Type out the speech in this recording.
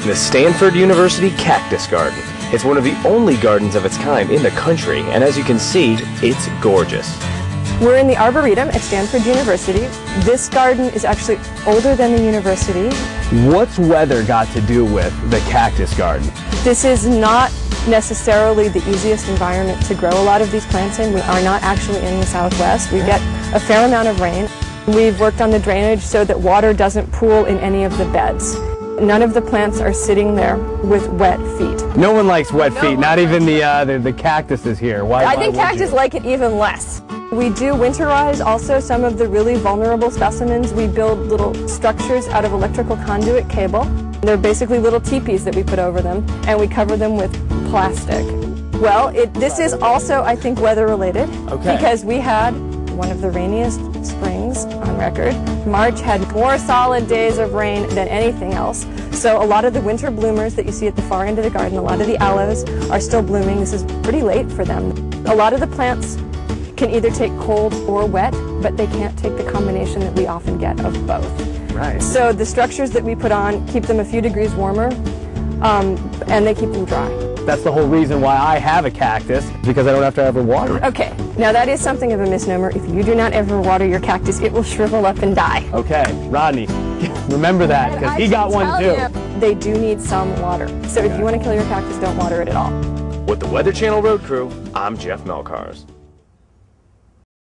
the Stanford University Cactus Garden. It's one of the only gardens of its kind in the country, and as you can see, it's gorgeous. We're in the Arboretum at Stanford University. This garden is actually older than the university. What's weather got to do with the cactus garden? This is not necessarily the easiest environment to grow a lot of these plants in. We are not actually in the Southwest. We get a fair amount of rain. We've worked on the drainage so that water doesn't pool in any of the beds. None of the plants are sitting there with wet feet. No one likes wet feet, not even the cactuses here. I think cactus like it even less. We do winterize also some of the really vulnerable specimens. We build little structures out of electrical conduit cable. They're basically little teepees that we put over them, and we cover them with plastic. Well, this is also, I think, weather related. Okay. Because we had one of the rainiest springs on record. March had more solid days of rain than anything else. So a lot of the winter bloomers that you see at the far end of the garden, a lot of the aloes are still blooming. This is pretty late for them. A lot of the plants can either take cold or wet, but they can't take the combination that we often get of both. Right. So the structures that we put on keep them a few degrees warmer, and they keep them dry. That's the whole reason why I have a cactus, because I don't have to ever water it. Okay, now that is something of a misnomer. If you do not ever water your cactus, it will shrivel up and die. Okay, Rodney, remember that, because he got one too. They do need some water. So if you want to kill your cactus, don't water it at all. With the Weather Channel Road Crew, I'm Jeff Melcars.